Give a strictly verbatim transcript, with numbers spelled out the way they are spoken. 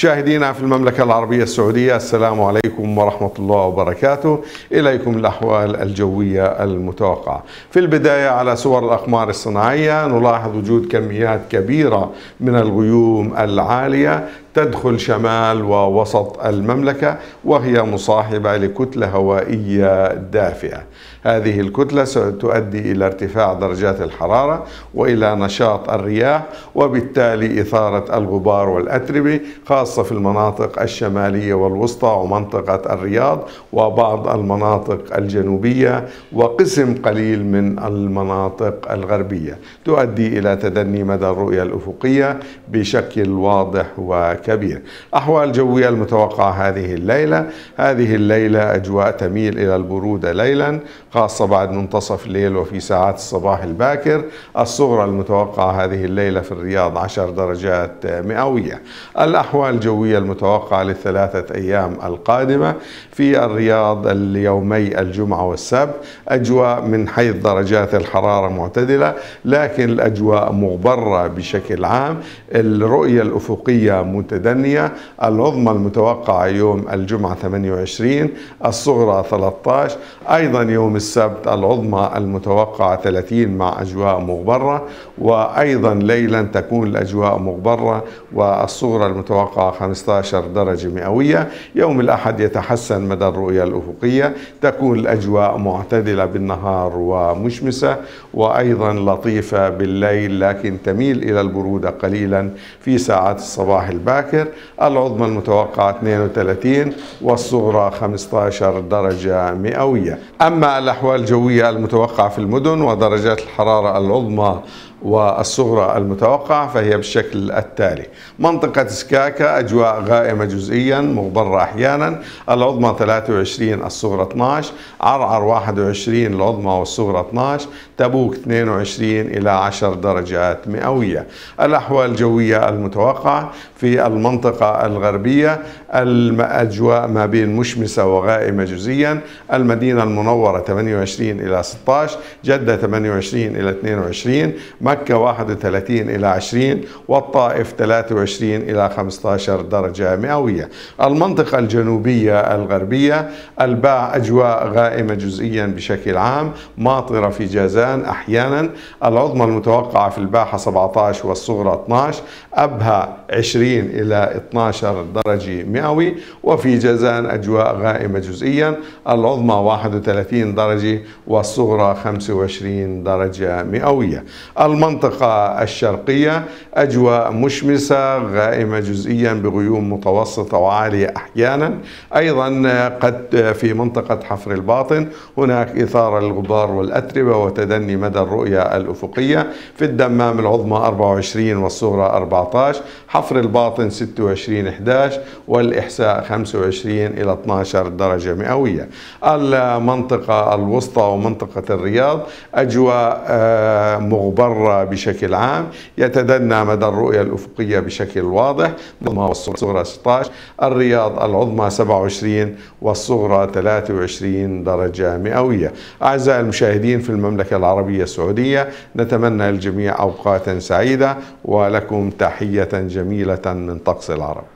مشاهدينا في المملكة العربية السعودية، السلام عليكم ورحمة الله وبركاته. إليكم الأحوال الجوية المتوقعة. في البداية على صور الأقمار الصناعية نلاحظ وجود كميات كبيرة من الغيوم العالية تدخل شمال ووسط المملكة، وهي مصاحبة لكتلة هوائية دافئة. هذه الكتلة ستؤدي إلى ارتفاع درجات الحرارة وإلى نشاط الرياح، وبالتالي إثارة الغبار والأتربة، خاصة في المناطق الشمالية والوسطى ومنطقة الرياض وبعض المناطق الجنوبية وقسم قليل من المناطق الغربية، تؤدي إلى تدني مدى الرؤية الأفقية بشكل واضح وكبير. أحوال جوية المتوقعة هذه الليلة هذه الليلة أجواء تميل إلى البرودة ليلا، خاصة بعد منتصف الليل وفي ساعات الصباح الباكر. الصغرى المتوقعة هذه الليلة في الرياض عشر درجات مئوية. الأحوال الجوية المتوقعة للثلاثة أيام القادمة في الرياض اليومي الجمعة والسبت أجواء من حيث درجات الحرارة معتدلة، لكن الأجواء مغبرة بشكل عام. الرؤية الأفقية متدنية. العظمى المتوقعة يوم الجمعة ثمانية وعشرين، الصغرى ثلاثة عشر. أيضا يوم السبت العظمى المتوقعة ثلاثين مع أجواء مغبرة، وأيضا ليلا تكون الأجواء مغبرة والصغرى المتوقعة خمسة عشر درجة مئوية. يوم الأحد يتحسن مدى الرؤية الأفقية، تكون الأجواء معتدلة بالنهار ومشمسة وأيضا لطيفة بالليل، لكن تميل إلى البرودة قليلا في ساعات الصباح الباكر. العظمى المتوقعة اثنين وثلاثين والصغرى خمسة عشر درجة مئوية. أما الأحوال الجوية المتوقعة في المدن ودرجات الحرارة العظمى والصغرى المتوقعة فهي بالشكل التالي: منطقة سكاكا أجواء غائمة جزئيا مغبرة أحيانا، العظمى ثلاثة وعشرين الصغرى اثني عشر، عرعر واحد وعشرين العظمى والصغرى اثني عشر، تبوك اثنين وعشرين إلى عشر درجات مئوية. الأحوال الجوية المتوقعة في المنطقة الغربية الأجواء ما بين مشمسة وغائمة جزئيا. المدينة المنورة ثمانية وعشرين إلى ستة عشر، جدة ثمانية وعشرين إلى اثنين وعشرين، مكة واحد وثلاثين إلى عشرين، والطائف ثلاثة وعشرين إلى خمسة عشر درجة مئوية. المنطقة الجنوبية الغربية الباع أجواء غائمة جزئيا بشكل عام، ماطرة في جازان أحيانا. العظمى المتوقعة في الباحة سبعة عشر والصغرى اثني عشر، أبها عشرين إلى اثني عشر درجة مئوي، وفي جازان أجواء غائمة جزئيا، العظمى واحد وثلاثين درجة والصغرى خمسة وعشرين درجة مئوية. المنطقة الشرقية أجواء مشمسة غائمة جزئيا بغيوم متوسطة وعالية أحيانا. أيضا قد في منطقة حفر الباطن هناك إثارة للغبار والأتربة وتدني مدى الرؤية الأفقية. في الدمام العظمى أربعة وعشرين والصغرى أربعة عشر، حفر الباطن ستة وعشرين إحدى عشر، والإحساء خمسة وعشرين إلى اثني عشر درجة مئوية. المنطقة الوسطى ومنطقة الرياض أجواء مغبرة بشكل عام، يتدنى مدى الرؤية الأفقية بشكل واضح. الصغرى ستة عشر، الرياض العظمى سبعة وعشرين والصغرى ثلاثة وعشرين درجة مئوية. أعزائي المشاهدين في المملكة العربية السعودية، نتمنى للجميع أوقاتا سعيدة، ولكم تحية جميلة من طقس العرب.